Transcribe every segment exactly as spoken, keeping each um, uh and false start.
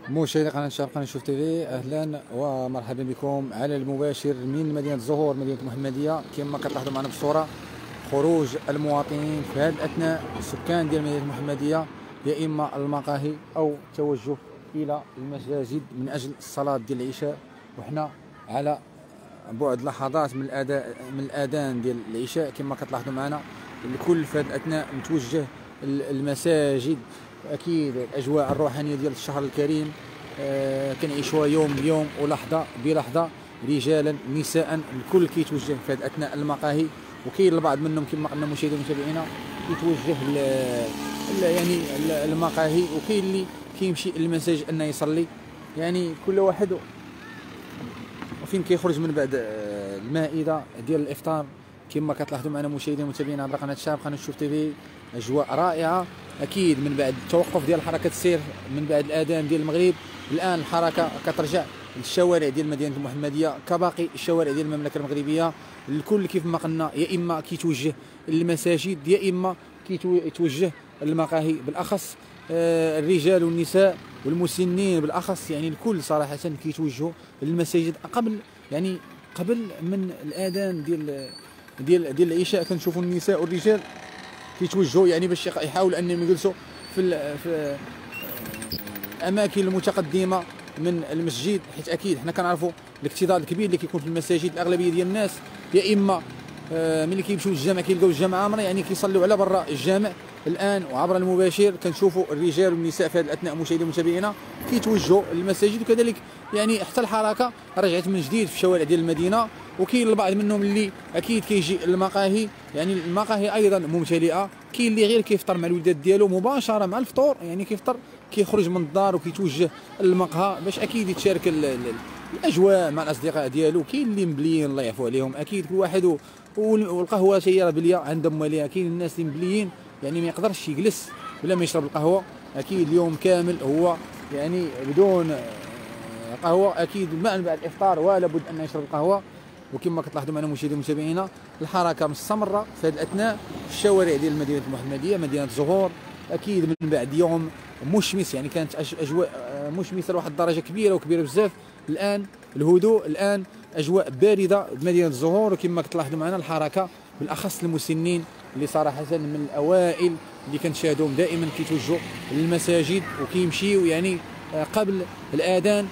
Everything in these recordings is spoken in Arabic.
مشاهدي قناة الشرق قناة شوف تيفي، اهلا ومرحبا بكم على المباشر من مدينة الزهور مدينة المحمدية. كما كتلاحظوا معنا في الصورة خروج المواطنين في هذه الاثناء، السكان ديال مدينة المحمدية، يا اما المقاهي او التوجه الى المساجد من اجل الصلاة ديال العشاء. وحنا على بعد لحظات من الاداء من الاذان ديال العشاء. كما كتلاحظوا معنا الكل في هذه الاثناء متوجه المساجد. اكيد الاجواء الروحانيه ديال الشهر الكريم آه كنعيشوها يوم بيوم ولحظه بلحظه، رجالا نساء الكل كيتوجه في هذه الاثناء المقاهي. وكاين البعض منهم كما قلنا مشاهدينا ومتابعينا كيتوجه يعني المقاهي، وكاين اللي كيمشي للمساجد انه يصلي. يعني كل واحد وفين كيخرج من بعد المائده ديال الافطار. كما كتلاحظوا معنا مشاهدينا ومتابعينا عبر قناه الشرق قناه شوف تيفي، اجواء رائعه. اكيد من بعد التوقف ديال حركه السير من بعد الاذان ديال المغرب، الان الحركه كترجع للشوارع ديال مدينه المحمديه كباقي الشوارع ديال المملكه المغربيه. الكل كيف ما قلنا يا اما كيتوجه للمساجد يا اما كيتوجه للمقاهي، بالاخص آه الرجال والنساء والمسنين بالاخص. يعني الكل صراحه كيتوجهوا للمساجد قبل يعني قبل من الاذان ديال ديال ديال العشاء. كنشوفوا النساء والرجال كيتوجهوا يعني باش يحاولوا انهم يجلسوا في في الاماكن المتقدمه من المسجد، حيت اكيد حنا كنعرفوا الاكتظاظ الكبير اللي كيكون في المساجد. الاغلبيه ديال الناس يا اما ملي كيمشيو للجامع كيلقاو الجامع عامره، يعني كيصليوا على برا الجامع. الان وعبر المباشر كنشوفوا الرجال والنساء في هذه الاثناء مشاهدينا ومتابعينا كيتوجهوا للمساجد، وكذلك يعني حتى الحركه رجعت من جديد في الشوارع ديال المدينه. وكاين البعض منهم اللي اكيد كيجي للمقاهي، يعني المقاهي ايضا ممتلئه. كاين اللي غير كيفطر مع الوليدات ديالو مباشره مع الفطور، يعني كيفطر كيخرج من الدار وكيتوجه للمقهى باش اكيد يتشارك الاجواء مع الاصدقاء ديالو. كاين اللي مبليين الله يعفو عليهم، اكيد كل واحد والقهوه سياره بليه عندهم ماليه. كاين الناس اللي مبليين يعني ما يقدرش يجلس بلا ما يشرب القهوه. اكيد اليوم كامل هو يعني بدون قهوه، اكيد من بعد الافطار ولا بد ان يشرب القهوه. وكما كتلاحظوا معنا مشاهدينا ومتابعينا الحركه مستمره في هذه الاثناء في الشوارع ديال مدينه المحمديه مدينه الزهور. اكيد من بعد يوم مشمس، يعني كانت اجواء مشمسه لواحد الدرجه كبيره وكبيره بزاف. الان الهدوء، الان اجواء بارده بمدينه الزهور. وكما كتلاحظوا معنا الحركه بالاخص المسنين اللي صراحه من الاوائل اللي كنشاهدوهم دائما كيتوجهوا للمساجد وكيمشيو يعني قبل الاذان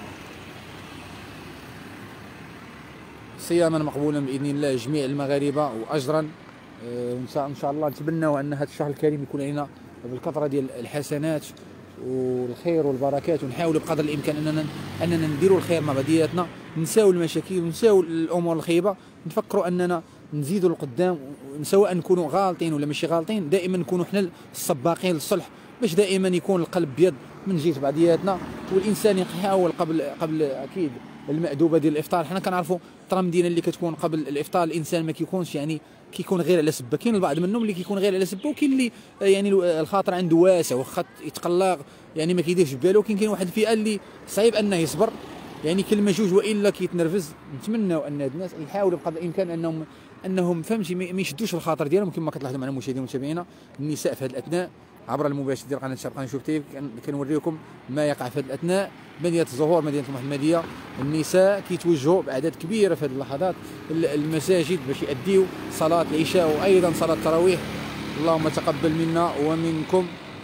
صياما مقبولا باذن الله جميع المغاربه واجرا. ان شاء الله نتمنوا ان هذا الشهر الكريم يكون علينا بالكثره ديال الحسنات والخير والبركات، ونحاولوا بقدر الامكان اننا اننا نديروا الخير مع بعضياتنا، نساو المشاكل ونساو الامور الخيبه، نفكروا اننا نزيدوا لقدام، سواء نكونوا غالطين ولا ماشي غالطين دائما نكونوا حنا السباقين للصلح، باش دائما يكون القلب بيض من جهه بعضياتنا. والانسان يحاول قبل قبل اكيد المأدوبه ديال الافطار. حنا كنعرفوا الطرام ديالنا اللي كتكون قبل الافطار الانسان ما كيكونش يعني كيكون غير على سبه. كاين البعض منهم اللي كيكون غير على سبه، وكاين اللي يعني الخاطر عنده واسع واخا يتقلق يعني ما كيديرش بالو. كاين كاين واحد الفئه اللي صعيب انه يصبر، يعني كلمه جوج والا كيتنرفز. نتمنوا ان هاد الناس يحاولوا بقدر الامكان انهم انهم فهمتي ما يشدوش الخاطر ديالهم. كما كتلاحظوا معنا مشاهدينا ومتابعينا النساء في هذه الاثناء عبر المباشر ديال قناه الشرق قناه شوف تيفي كنوريكم ما يقع في هذه الاثناء. مدينه الزهور مدينه المحمديه، النساء كيتوجهوا باعداد كبيره في هذه اللحظات المساجد باش يؤديوا صلاه العشاء وايضا صلاه التراويح. اللهم تقبل منا ومنكم.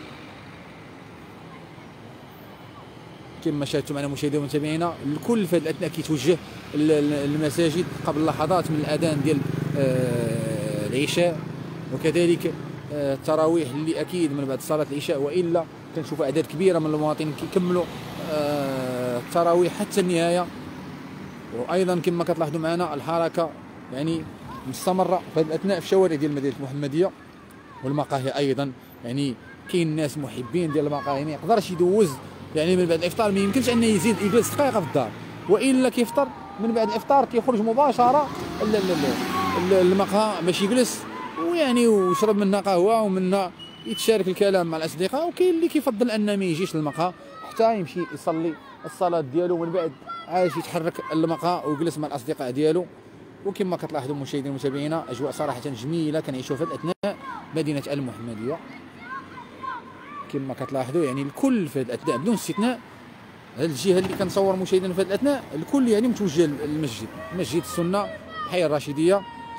كما شاهدتم معنا مشاهدينا ومتابعينا الكل في هذه الاثناء كيتوجه للمساجد قبل لحظات من الاذان ديال العشاء، وكذلك التراويح اللي اكيد من بعد صلاه العشاء. والا كنشوفوا اعداد كبيره من المواطنين كيكملوا التراويح حتى النهايه. وايضا كما كتلاحظوا معنا الحركه يعني مستمره في هذه الاثناء في الشوارع ديال مدينه المحمديه والمقاهي ايضا. يعني كاين ناس محبين ديال المقاهي ما يقدرش يدوز يعني من بعد الافطار، ما يمكنش انه يزيد يجلس دقيقه في الدار، والا كيفطر من بعد الافطار كيخرج مباشره للمقهى باش يجلس ويعني ويشرب منها قهوه ومنها يتشارك الكلام مع الاصدقاء. وكاين اللي كيفضل انه ما يجيش للمقهى حتى يمشي يصلي الصلاه ديالو ومن بعد عايش يتحرك للمقهى ويجلس مع الاصدقاء ديالو. وكما كتلاحظوا مشاهدينا ومتابعينا اجواء صراحه جميله كنعيشوا في الاثناء مدينه المحمديه. كما كتلاحظوا يعني الكل في هذه الاثناء بدون استثناء هذه الجهه اللي كنصور مشاهدينا في هذه الاثناء الكل يعني متوجه للمسجد، مسجد السنه الحي الرشيديه.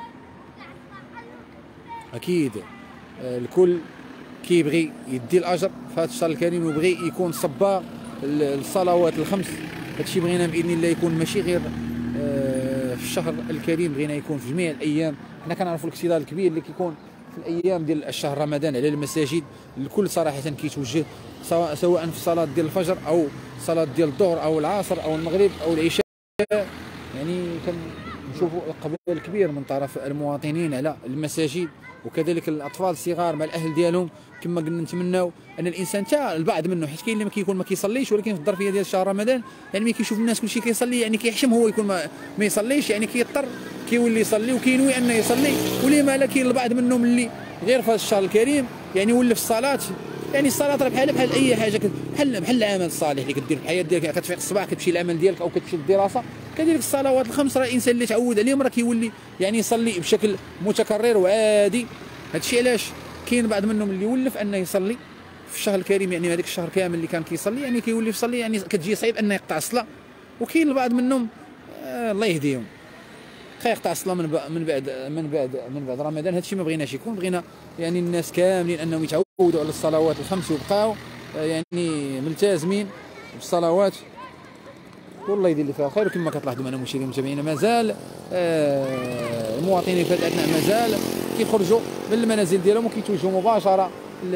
اكيد الكل كيبغي يدي الاجر في هذا الشهر الكريم ويبغي يكون صباغ الصلوات الخمس. هادشي بغينا باذن الله يكون ماشي غير في الشهر الكريم، بغينا يكون في جميع الايام. حنا كنعرفوا الاقتدار الكبير اللي كيكون في الايام ديال الشهر رمضان على المساجد. الكل صراحه كيتوجه سواء سواء في صلاه ديال الفجر او صلاه ديال الظهر او العصر او المغرب او العشاء. يعني كنشوفوا اقبال كبير من طرف المواطنين على المساجد، وكذلك الاطفال الصغار مع الاهل ديالهم. كما قلنا نتمناو ان الانسان حتى البعض منه، حيت كاين اللي ما كيكون ما كيصليش، ولكن في الظرفيه ديال شهر رمضان يعني ملي كيشوف الناس كلشي كيصلي يعني كيحشم هو يكون ما, ما يصليش، يعني كيضطر كيولي يصلي وكينوي انه يصلي. ولما لا كاين البعض منهم اللي غير في هذا الشهر الكريم يعني ولف الصلاه. يعني الصلاه راه بحال بحال اي حاجه، بحال بحال العمل الصالح اللي كدير في الحياه ديالك. كتفيق الصباح كتمشي للعمل ديالك او كتمشي للدراسه، كذلك الصلوات الخمس راه الانسان اللي تعود عليهم راه كيولي يعني يصلي بشكل متكرر وعادي. هادشي علاش كاين بعض منهم اللي ولف انه يصلي في الشهر الكريم، يعني هذاك الشهر كامل اللي كان كيصلي يعني كيولي يصلي، يعني كتجي صعيب انه يقطع الصلاه. وكاين البعض منهم آه الله يهديهم كيقطع الصلاه من من بعد من بعد من بعد رمضان. هادشي ما بغيناش يكون، بغينا يعني الناس كاملين انهم يتعودوا على الصلوات الخمس ويبقاو آه يعني ملتزمين بالصلوات، والله يدير اللي فيها الخير. وكما كتلاحظوا معنا مشاهدينا المتابعين مازال آه المواطنين في هذه الاثناء مازال كيخرجوا من المنازل ديالهم وكيتوجهوا مباشره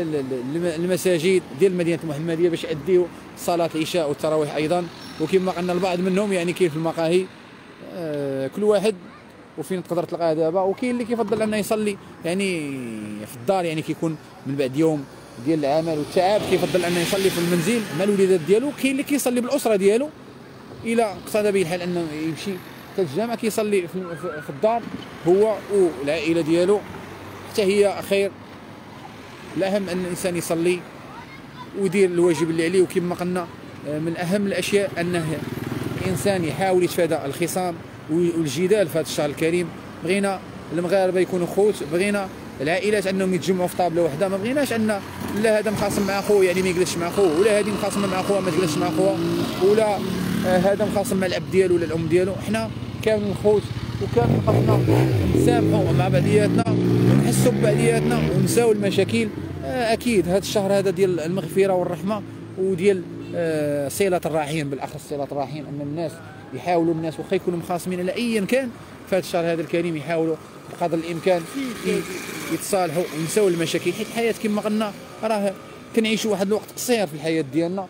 للمساجد ديال مدينه المحمديه باش يأديوا صلاه العشاء والتراويح ايضا. وكما قلنا البعض منهم يعني كاين في المقاهي آه كل واحد وفين تقدر تلقاه دابا. وكاين اللي كيفضل انه يصلي يعني في الدار، يعني كيكون من بعد يوم ديال العمل والتعب كيفضل انه يصلي في المنزل مع الوليدات ديالو. كاين اللي كيصلي بالاسره ديالو الى اقتضى به الحال انه يمشي كالجامع كيصلي في الدار هو والعائله ديالو، حتى هي خير. الاهم ان الانسان يصلي ويدير الواجب اللي عليه. وكما قلنا من اهم الاشياء انه الانسان يحاول يتفادى الخصام والجدال في هذا الشهر الكريم. بغينا المغاربه يكونوا خوت، بغينا العائلات انهم يتجمعوا في طابله واحده، ما بغيناش ان لا هذا مخاصم مع خوه يعني ما يجلسش مع خوه، ولا هذه مخاصمه مع خوها ما تجلسش مع خوها، ولا هذا مخاصم مع الاب ديالو ولا الام ديالو. حنا كاملين خوت وكاملين خاصنا نتسامحوا مع بعضياتنا ونحسوا ببعضياتنا ونساو المشاكل. اكيد هذا الشهر هذا ديال المغفره والرحمه وديال صله الرحيم، بالاخص صله الرحيم، ان الناس يحاولوا الناس واخا يكونوا مخاصمين على ايا كان في هذا الشهر هذا الكريم يحاولوا بقدر الامكان يتصالحوا وينساو المشاكل. حيت الحياه كما قلنا راه كنعيشوا واحد الوقت قصير في الحياه ديالنا،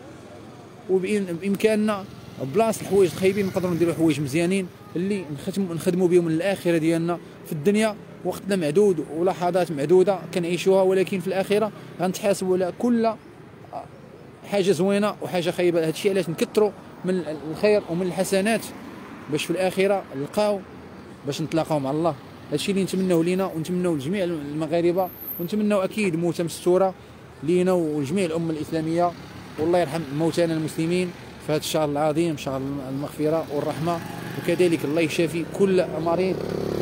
وبامكاننا بلاص الحوايج الخايبين نقدروا نديروا حوايج مزيانين اللي نخدموا نخدموا بهم الاخره ديالنا. في الدنيا وقتنا معدود ولحظات معدوده كنعيشوها، ولكن في الاخره غنتحاسبوا على كل حاجه زوينه وحاجه خايبه. هذا الشيء علاش نكثروا من الخير ومن الحسنات باش في الاخره نلقاو باش نتلاقاو مع الله. هذا الشيء اللي نتمنوه لينا ونتمنوه لجميع المغاربه، ونتمنوه اكيد موته مستوره لينا ولجميع الامه الاسلاميه. والله يرحم موتانا المسلمين في هذا الشهر العظيم، شهر المغفره والرحمه، وكذلك الله يشافي كل مريض.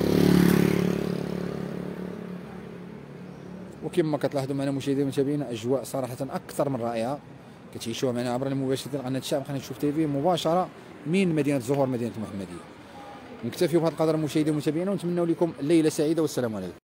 وكما كتلاحظوا معنا مشاهدينا ومتابعينا اجواء صراحه اكثر من رائعه كتعيشوها معنا عبر المباشر ديال قناه الشعب قناه شوف تيفي مباشره من مدينه الزهور مدينه المحمديه. نكتفي بهذا القدر مشاهدينا ومتابعينا ونتمنوا لكم ليله سعيده والسلام عليكم.